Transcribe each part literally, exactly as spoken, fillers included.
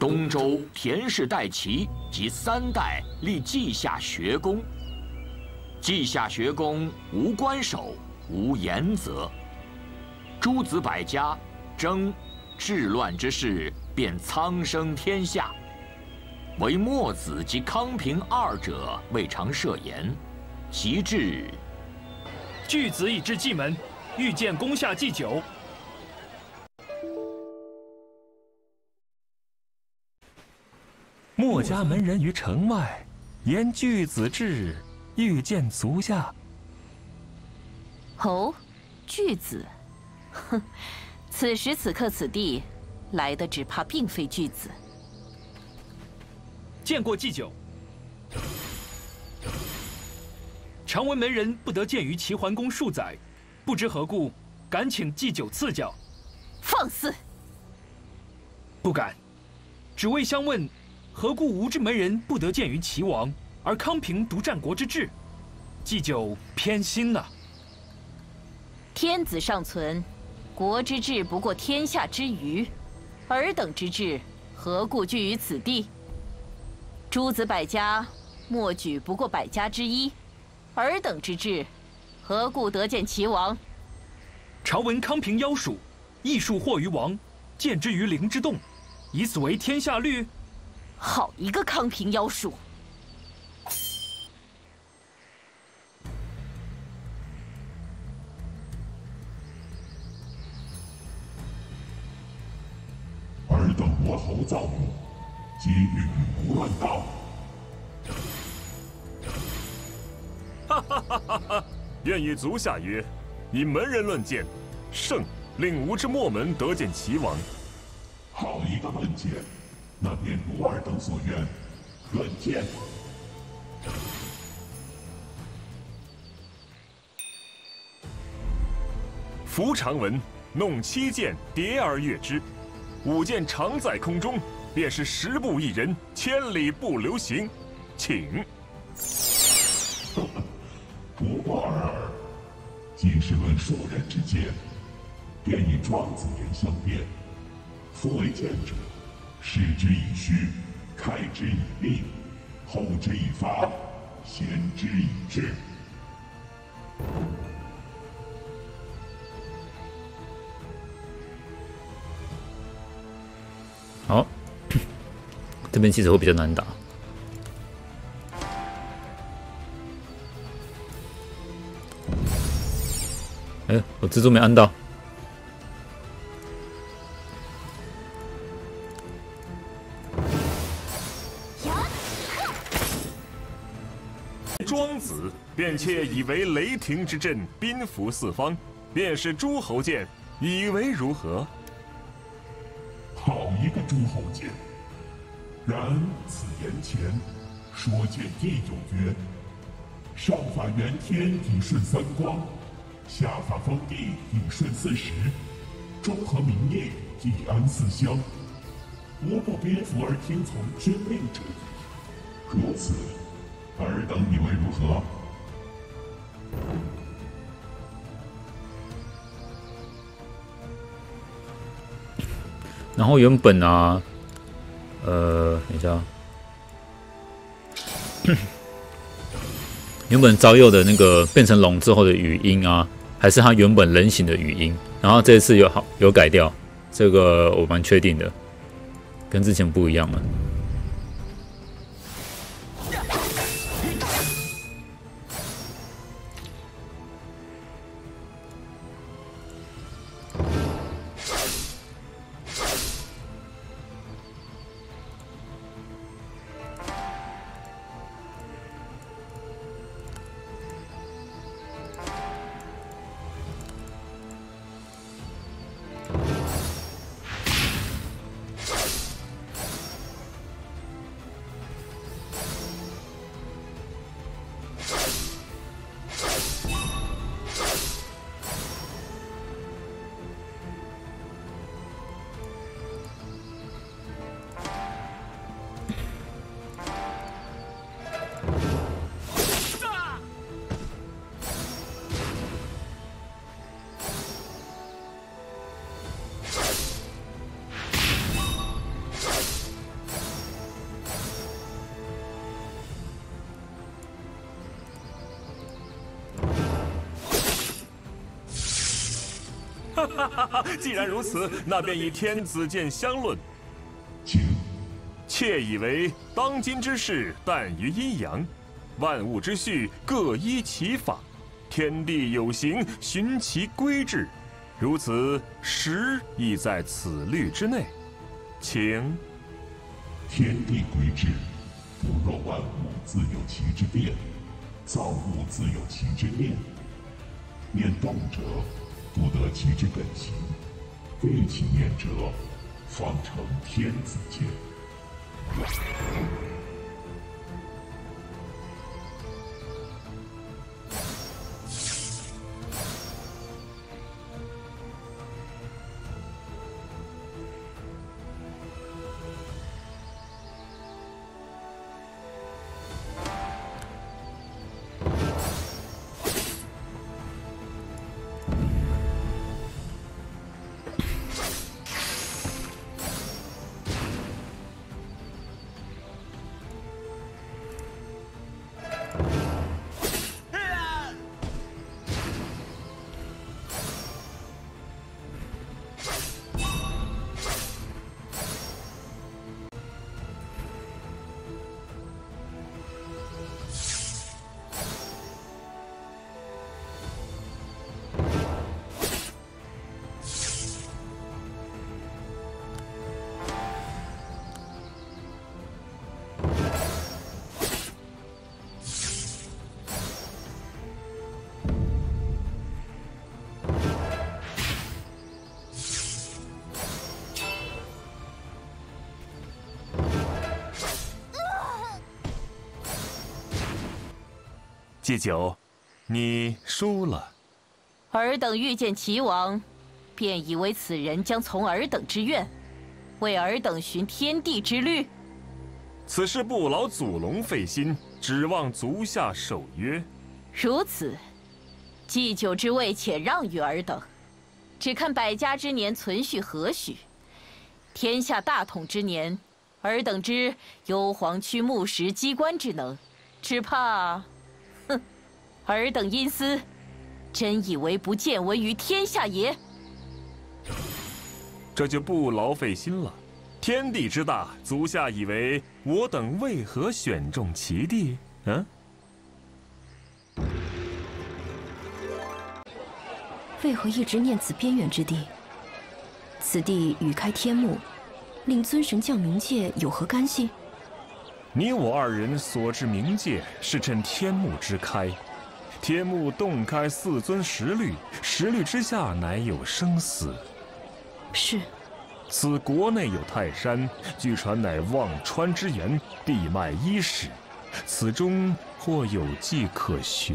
东周田氏代齐及三代立稷下学宫。稷下学宫无官守，无言责。诸子百家争治乱之事，便苍生天下。唯墨子及康平二者未尝涉言，其至。 巨子以至蓟门，欲见宫下祭酒。 墨家门人于城外，言巨子至，欲见足下。 哦，巨子，哼，此时此刻此地，来的只怕并非巨子。 见过祭酒，常闻门人不得见于齐桓公数载，不知何故，敢请祭酒赐教。 放肆！ 不敢，只为相问。 何故吾之门人不得见于齐王，而康平独战国之志？祭酒偏心呐！ 天子尚存，国之志不过天下之余，尔等之志何故居于此地？诸子百家，莫举不过百家之一，尔等之志何故得见齐王？ 朝闻康平妖术，艺术惑于王，见之于灵之洞，以此为天下律。 好一个康平妖术！ 尔等莫侯造怒，皆欲不乱道。 哈哈哈哈哈！愿与足下约，以门人论剑，胜令吾之墨门得见齐王。 好一个论剑！ 那便如尔等所愿，论剑。 夫常闻，弄七剑，叠而跃之。五剑常在空中，便是十步一人，千里不留行。请。 不过尔尔，今是论数人之剑，便以庄子言相辩。夫为剑者。 示之以虚，开之以利，后之以发，先之以智。 好，这边其实会比较难打。哎，我蜘蛛没按到。 庄子便窃以为雷霆之阵，兵符四方，便是诸侯剑，以为如何？ 好一个诸侯剑！然此言前，说剑亦有曰：上法元天以顺三光，下法封地以顺四时，中和民业以安四乡。无不宾服而听从君命者矣。如此。 尔等以为如何？ 然后原本啊，呃，等一下，原本招佑的那个变成龙之后的语音啊，还是他原本人形的语音，然后这一次有好有改掉，这个我蛮确定的，跟之前不一样了。 既然如此，那便以天子剑相论。 请。 妾以为，当今之事，淡于阴阳，万物之序各依其法，天地有形，循其规制，如此时亦在此律之内。请。 天地规制，夫若万物自有其之变，造物自有其之念。念动者，不得其之本形；废其念者，方成天子剑。 祭酒，你输了。 尔等遇见齐王，便以为此人将从尔等之愿，为尔等循天地之律。 此事不劳祖龙费心，指望足下守约。 如此，祭酒之位且让与尔等，只看百家之年存续何许。天下大统之年，尔等之幽篁区木石机关之能，只怕。 哼，尔等阴私，真以为不见闻于天下也？ 这就不劳费心了。天地之大，足下以为我等为何选中其地？嗯？ 为何一直念此边远之地？此地宇开天幕，令尊神降冥界有何干系？ 你我二人所至冥界，是趁天幕之开。天幕洞开四尊十律，十律之下乃有生死。 是。 此国内有泰山，据传乃忘川之源，地脉伊始。此中或有迹可循。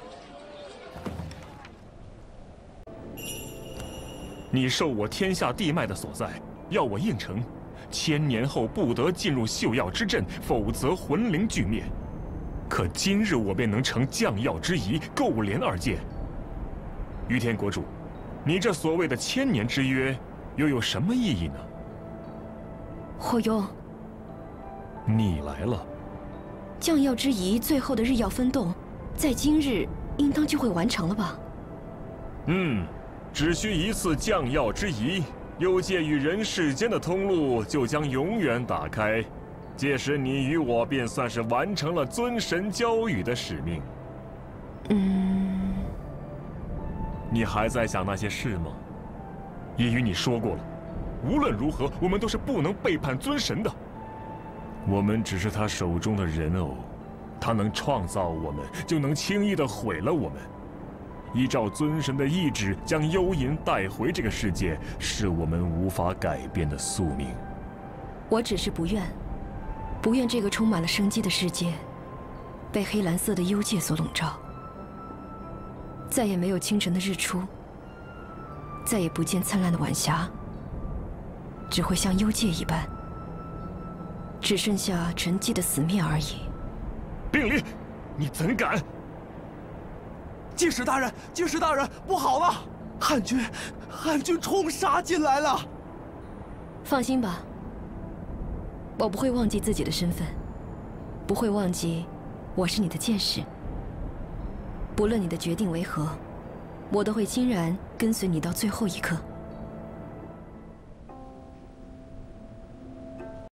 你授我天下地脉的所在，要我应承。 千年后不得进入秀耀之阵，否则魂灵俱灭。可今日我便能成降耀之仪，构连二界。于天国主，你这所谓的千年之约，又有什么意义呢？ 霍庸， 你来了。 降耀之仪最后的日耀分动，在今日应当就会完成了吧？ 嗯，只需一次降耀之仪。 幽界与人世间的通路就将永远打开，届时你与我便算是完成了尊神交予的使命。 嗯， 你还在想那些事吗？也与你说过了，无论如何，我们都是不能背叛尊神的。我们只是他手中的人偶，他能创造我们，就能轻易地毁了我们。 依照尊神的意志，将幽银带回这个世界，是我们无法改变的宿命。 我只是不愿，不愿这个充满了生机的世界，被黑蓝色的幽界所笼罩，再也没有清晨的日出，再也不见灿烂的晚霞，只会像幽界一般，只剩下沉寂的死灭而已。 病离，你怎敢！ 祭使大人，祭使大人，不好了！汉军，汉军冲杀进来了！ 放心吧，我不会忘记自己的身份，不会忘记我是你的剑士。不论你的决定为何， 我都会欣然跟随你到最后一刻。